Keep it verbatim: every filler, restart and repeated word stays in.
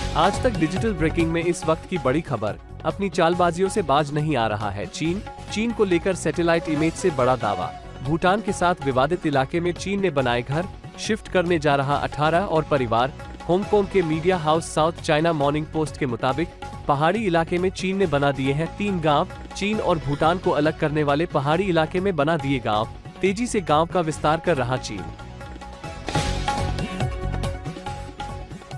आज तक digital breaking में इस वक्त की बड़ी खबर, अपनी चालबाजियों से बाज नहीं आ रहा है चीन। चीन को लेकर सैटेलाइट इमेज से बड़ा दावा। भूटान के साथ विवादित इलाके में चीन ने बनाए घर, शिफ्ट करने जा रहा अठारह और परिवार। हांगकांग के media house South China Morning Post के मुताबिक पहाड़ी इलाके में चीन ने बना दिए हैं तीन गांव। चीन और भूटान को अलग करने वाले पहाड़ी इलाके में बना दिए गांव। तेजी से गांव का विस्तार कर रहा चीन।